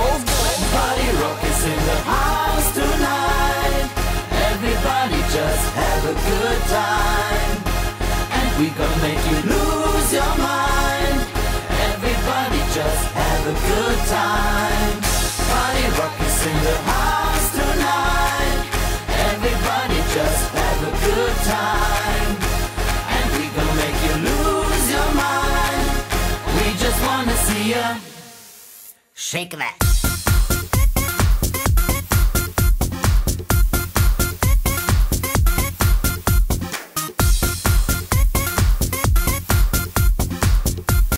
Party rock is in the house tonight. Everybody just have a good time, and we gonna make you lose your mind. Everybody just have a good time. Party rock is in the house tonight. Everybody just have a good time, and we gonna make you lose your mind. We just wanna see ya shake that.